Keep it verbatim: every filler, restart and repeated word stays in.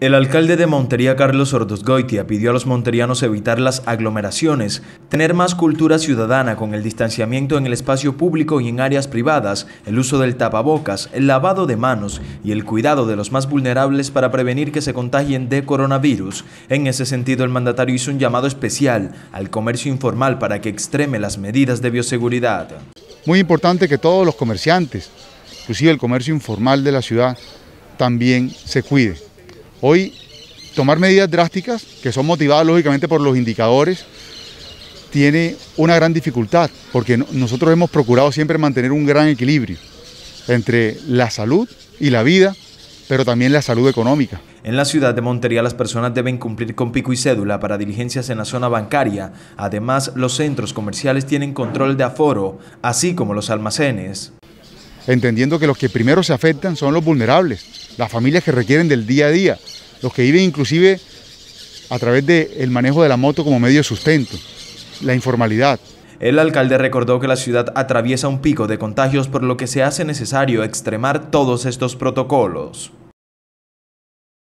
El alcalde de Montería, Carlos Ordosgoitia, pidió a los monterianos evitar las aglomeraciones, tener más cultura ciudadana con el distanciamiento en el espacio público y en áreas privadas, el uso del tapabocas, el lavado de manos y el cuidado de los más vulnerables para prevenir que se contagien de coronavirus. En ese sentido, el mandatario hizo un llamado especial al comercio informal para que extreme las medidas de bioseguridad. Muy importante que todos los comerciantes, inclusive el comercio informal de la ciudad, también se cuide. Hoy, tomar medidas drásticas, que son motivadas lógicamente por los indicadores, tiene una gran dificultad, porque nosotros hemos procurado siempre mantener un gran equilibrio entre la salud y la vida, pero también la salud económica. En la ciudad de Montería las personas deben cumplir con pico y cédula para diligencias en la zona bancaria. Además, los centros comerciales tienen control de aforo, así como los almacenes. Entendiendo que los que primero se afectan son los vulnerables, las familias que requieren del día a día, los que viven inclusive a través del manejo de la moto como medio de sustento, la informalidad. El alcalde recordó que la ciudad atraviesa un pico de contagios, por lo que se hace necesario extremar todos estos protocolos.